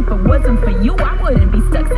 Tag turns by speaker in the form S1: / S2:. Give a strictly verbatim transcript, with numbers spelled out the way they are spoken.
S1: If it wasn't for you, I wouldn't be stuck